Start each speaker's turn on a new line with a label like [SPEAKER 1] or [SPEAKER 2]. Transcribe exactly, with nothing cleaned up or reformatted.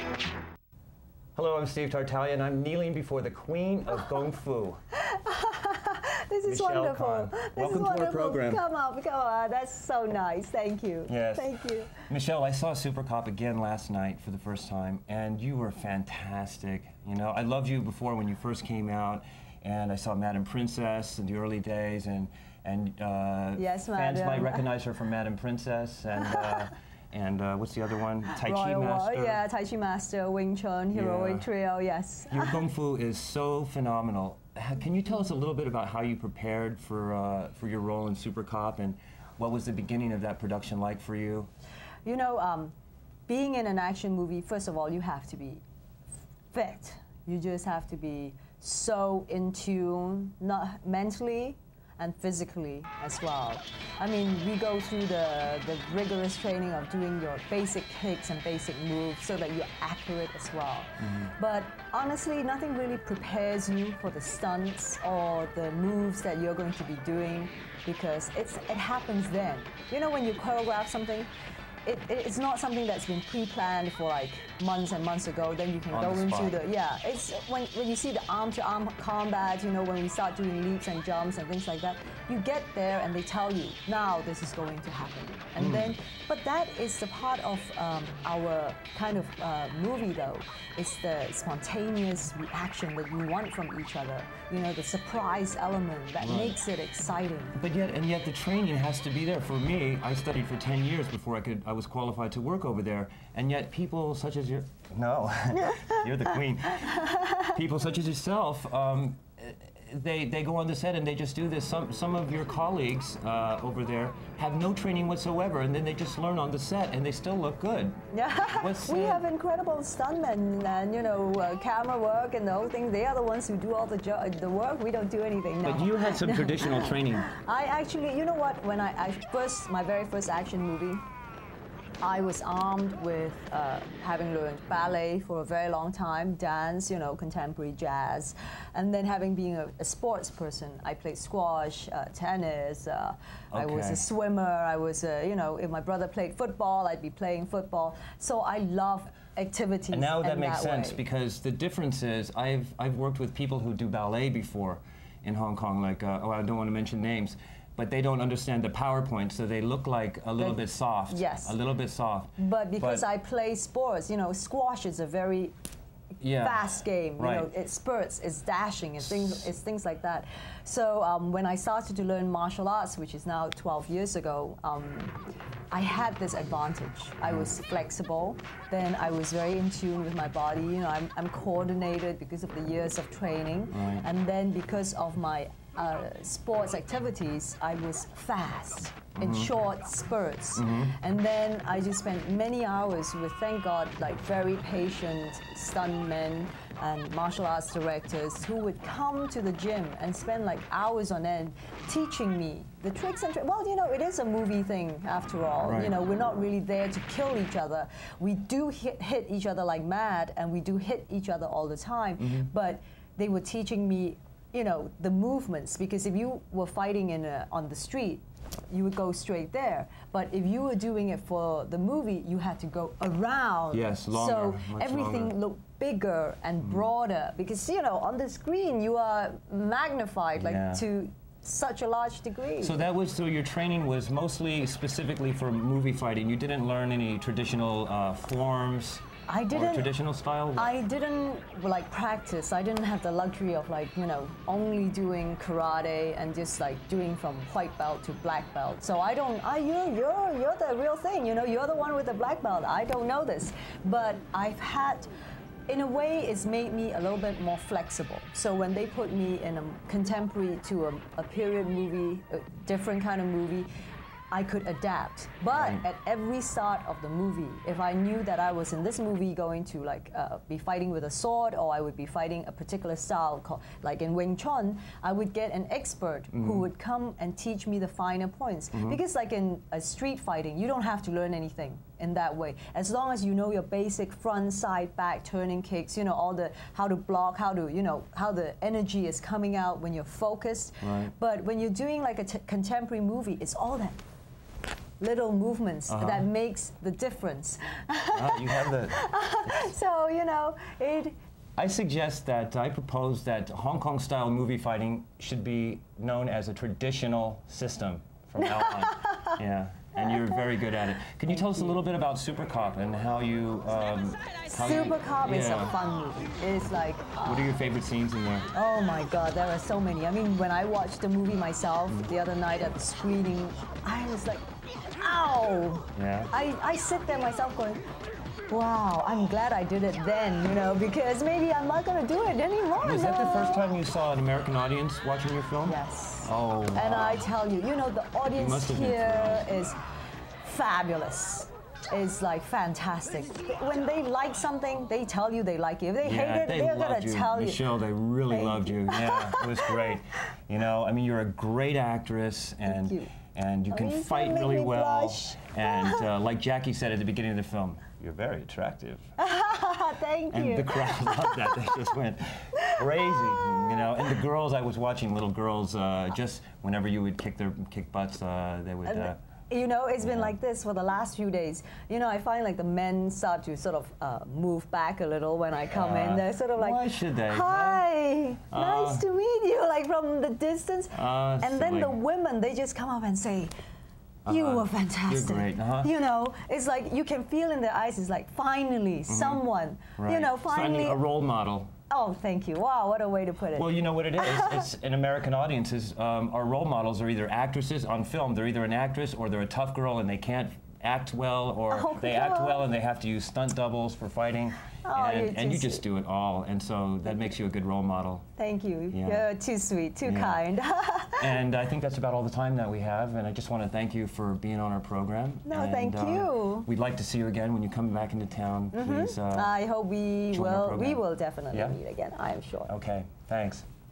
[SPEAKER 1] Hello, I'm Steve Tartaglia, and I'm kneeling before the queen of Kung Fu.
[SPEAKER 2] This is
[SPEAKER 1] Michelle
[SPEAKER 2] wonderful.
[SPEAKER 1] Khan.
[SPEAKER 2] This
[SPEAKER 1] Welcome
[SPEAKER 2] is
[SPEAKER 1] to our
[SPEAKER 2] wonderful.
[SPEAKER 1] program.
[SPEAKER 2] Come on, come on. That's so nice. Thank you.
[SPEAKER 1] Yes.
[SPEAKER 2] Thank you.
[SPEAKER 1] Michelle, I saw Super Cop again last night for the first time, and you were fantastic. You know, I loved you before when you first came out, and I saw Madam Princess in the early days, and and uh,
[SPEAKER 2] yes,
[SPEAKER 1] fans
[SPEAKER 2] Madam.
[SPEAKER 1] might recognize her from Madam Princess, and uh, and uh, what's the other one? Tai Chi
[SPEAKER 2] Royal
[SPEAKER 1] Master.
[SPEAKER 2] War, yeah, Tai Chi Master, Wing Chun, Heroic
[SPEAKER 1] Yeah.
[SPEAKER 2] Trio, yes.
[SPEAKER 1] Your Kung Fu is so phenomenal. Ha- Can you tell us a little bit about how you prepared for uh, for your role in Super Cop, and what was the beginning of that production like for you?
[SPEAKER 2] You know, um, being in an action movie, first of all, you have to be fit. You just have to be so in tune, not mentally and physically as well. I mean, we go through the, the rigorous training of doing your basic kicks and basic moves so that you're accurate as well. Mm-hmm. But honestly, nothing really prepares you for the stunts or the moves that you're going to be doing, because it's, it happens then. You know, when you choreograph something, It, it's not something that's been pre-planned for like months and months ago. Then you can
[SPEAKER 1] On
[SPEAKER 2] go
[SPEAKER 1] the
[SPEAKER 2] into
[SPEAKER 1] spot.
[SPEAKER 2] the yeah. It's when when you see the arm-to-arm combat. You know, when we start doing leaps and jumps and things like that. You get there and they tell you now this is going to happen, and
[SPEAKER 1] Mm.
[SPEAKER 2] then but that is the part of um, our kind of uh, movie though. It's the spontaneous reaction that you want from each other. You know, the surprise element that
[SPEAKER 1] Right.
[SPEAKER 2] makes it exciting.
[SPEAKER 1] But yet, and yet the training has to be there. For me, I studied for ten years before I could, I was qualified to work over there. And yet people such as you, no, you're the queen. People such as yourself, um, they, they go on the set and they just do this. Some, some of your colleagues uh, over there have no training whatsoever, and then they just learn on the set and they still look good.
[SPEAKER 2] Yeah,
[SPEAKER 1] What's,
[SPEAKER 2] we
[SPEAKER 1] uh,
[SPEAKER 2] have incredible stuntmen and you know uh, camera work and the whole thing. They are the ones who do all the jo the work. We don't do anything. No.
[SPEAKER 1] But you had some traditional training.
[SPEAKER 2] I actually, you know what? When I, I first, my very first action movie, I was armed with uh, having learned ballet for a very long time, dance, you know, contemporary jazz, and then having been a, a sports person, I played squash, uh, tennis. Uh, I was
[SPEAKER 1] Okay.
[SPEAKER 2] a swimmer. I was, a, you know, if my brother played football, I'd be playing football. So I love activities.
[SPEAKER 1] And now that
[SPEAKER 2] in
[SPEAKER 1] makes
[SPEAKER 2] that
[SPEAKER 1] sense,
[SPEAKER 2] way.
[SPEAKER 1] because the difference is I've, I've worked with people who do ballet before in Hong Kong, like, uh, oh, I don't want to mention names, but they don't understand the PowerPoint, so they look like a little
[SPEAKER 2] They-
[SPEAKER 1] bit soft.
[SPEAKER 2] yes.
[SPEAKER 1] A little bit soft.
[SPEAKER 2] But because
[SPEAKER 1] But-
[SPEAKER 2] I play sports, you know, squash is a very
[SPEAKER 1] Yeah.
[SPEAKER 2] fast game. You
[SPEAKER 1] Right.
[SPEAKER 2] know, it spurts, it's dashing, it's things, it's things like that. So um, when I started to learn martial arts, which is now twelve years ago, um, I had this advantage. I was flexible. Then I was very in tune with my body. You know, I'm, I'm coordinated because of the years of training.
[SPEAKER 1] Right.
[SPEAKER 2] And then because of my uh, sports activities, I was fast in short spurts. And then I just spent many hours with, thank God, like very patient stuntmen and martial arts directors who would come to the gym and spend like hours on end teaching me the tricks and tricks. Well, you know, it is a movie thing after all.
[SPEAKER 1] Right.
[SPEAKER 2] You know, we're not really there to kill each other. We do hit, hit each other like mad, and we do hit each other all the time. But they were teaching me, you know, the movements, because if you were fighting in a, on the street, you would go straight there. But if you were doing it for the movie, you had to go around.
[SPEAKER 1] Yes, longer,
[SPEAKER 2] So
[SPEAKER 1] much
[SPEAKER 2] everything
[SPEAKER 1] longer.
[SPEAKER 2] looked bigger and broader, because, you know, on the screen you are magnified like
[SPEAKER 1] Yeah.
[SPEAKER 2] to such a large degree.
[SPEAKER 1] So that was, so your training was mostly specifically for movie fighting. You didn't learn any traditional uh, forms?
[SPEAKER 2] I
[SPEAKER 1] Or
[SPEAKER 2] didn't.
[SPEAKER 1] traditional style?
[SPEAKER 2] I didn't like practice. I didn't have the luxury of like, you know, only doing karate and just like doing from white belt to black belt. So I don't. I you're you're you're the real thing. You know, you're the one with the black belt. I don't know this, but I've had. In a way, it's made me a little bit more flexible. So when they put me in a contemporary to a, a period movie, a different kind of movie, I could adapt. But
[SPEAKER 1] Right.
[SPEAKER 2] at every start of the movie, if I knew that I was in this movie going to like uh, be fighting with a sword, or I would be fighting a particular style, called, like in Wing Chun, I would get an expert who would come and teach me the finer points. Because like in a street fighting, you don't have to learn anything in that way. As long as you know your basic front, side, back, turning kicks, you know, all the, how to block, how to, you know, how the energy is coming out when you're focused.
[SPEAKER 1] Right.
[SPEAKER 2] But when you're doing like a t contemporary movie, it's all that little movements
[SPEAKER 1] Uh-huh.
[SPEAKER 2] that makes the difference.
[SPEAKER 1] Ah, you have the.
[SPEAKER 2] So, you know, it.
[SPEAKER 1] I suggest that I propose that Hong Kong style movie fighting should be known as a traditional system from now on. Yeah, and you're very good at it. Can you tell us a little bit about Super Cop and how you? Um, how
[SPEAKER 2] Super
[SPEAKER 1] you,
[SPEAKER 2] Cop is a
[SPEAKER 1] yeah.
[SPEAKER 2] fun movie. It's like, uh,
[SPEAKER 1] What are your favorite scenes in there?
[SPEAKER 2] oh my God, there are so many. I mean, when I watched the movie myself the other night at the screening, I was like, ow!
[SPEAKER 1] Yeah.
[SPEAKER 2] I, I sit there myself going, wow, I'm glad I did it then, you know, because maybe I'm not going to do it anymore.
[SPEAKER 1] Was that the
[SPEAKER 2] no.
[SPEAKER 1] first time you saw an American audience watching your film?
[SPEAKER 2] Yes.
[SPEAKER 1] Oh.
[SPEAKER 2] And
[SPEAKER 1] wow.
[SPEAKER 2] I tell you, you know, the audience
[SPEAKER 1] must have been
[SPEAKER 2] here is fabulous. It's like fantastic. When they like something, they tell you they like it. If they
[SPEAKER 1] Yeah,
[SPEAKER 2] hate it,
[SPEAKER 1] they
[SPEAKER 2] they're
[SPEAKER 1] loved
[SPEAKER 2] gonna
[SPEAKER 1] you.
[SPEAKER 2] tell you.
[SPEAKER 1] Michelle, they really
[SPEAKER 2] Thank
[SPEAKER 1] loved you. Yeah, it was great. You know, I mean, you're a great actress, and
[SPEAKER 2] you.
[SPEAKER 1] and you
[SPEAKER 2] Oh,
[SPEAKER 1] can
[SPEAKER 2] you
[SPEAKER 1] fight
[SPEAKER 2] make
[SPEAKER 1] really
[SPEAKER 2] me
[SPEAKER 1] well.
[SPEAKER 2] blush.
[SPEAKER 1] And uh, like Jackie said at the beginning of the film, you're very attractive.
[SPEAKER 2] Thank
[SPEAKER 1] And
[SPEAKER 2] you.
[SPEAKER 1] the crowd loved that. They just went crazy, you know. And the girls, I was watching little girls. Uh, just whenever you would kick their kick butts, uh, they would. Uh,
[SPEAKER 2] You know, it's been
[SPEAKER 1] Yeah.
[SPEAKER 2] like this for the last few days. You know, I find like the men start to sort of uh, move back a little when I come in.
[SPEAKER 1] Uh,
[SPEAKER 2] They're sort of like,
[SPEAKER 1] why should they, huh?
[SPEAKER 2] hi,
[SPEAKER 1] Uh,
[SPEAKER 2] nice to meet you, like from the distance.
[SPEAKER 1] Uh,
[SPEAKER 2] and then
[SPEAKER 1] silly.
[SPEAKER 2] the women, they just come up and say, you
[SPEAKER 1] Uh-huh.
[SPEAKER 2] were fantastic.
[SPEAKER 1] You're great, uh-huh.
[SPEAKER 2] You know, it's like you can feel in their eyes, it's like finally someone, you
[SPEAKER 1] right.
[SPEAKER 2] know, finally.
[SPEAKER 1] a role model.
[SPEAKER 2] Oh, thank you. Wow, what a way to put it.
[SPEAKER 1] Well, you know what it is? It's in American audiences, um, our role models are either actresses on film. They're either an actress or they're a tough girl and they can't act well, or
[SPEAKER 2] Oh,
[SPEAKER 1] they act
[SPEAKER 2] no.
[SPEAKER 1] well and they have to use stunt doubles for fighting.
[SPEAKER 2] Oh,
[SPEAKER 1] and
[SPEAKER 2] you're
[SPEAKER 1] and you
[SPEAKER 2] too
[SPEAKER 1] just do it all, and so that makes you a good role model.
[SPEAKER 2] Thank you.
[SPEAKER 1] Yeah.
[SPEAKER 2] You're too sweet, too
[SPEAKER 1] Yeah.
[SPEAKER 2] kind.
[SPEAKER 1] And I think that's about all the time that we have, and I just want to thank you for being on our program.
[SPEAKER 2] No,
[SPEAKER 1] and,
[SPEAKER 2] thank
[SPEAKER 1] uh,
[SPEAKER 2] you.
[SPEAKER 1] We'd like to see you again when you come back into town. Please. Uh,
[SPEAKER 2] I hope we
[SPEAKER 1] join our
[SPEAKER 2] will. We
[SPEAKER 1] program.
[SPEAKER 2] will definitely
[SPEAKER 1] Yeah?
[SPEAKER 2] meet again. I am sure.
[SPEAKER 1] okay, thanks.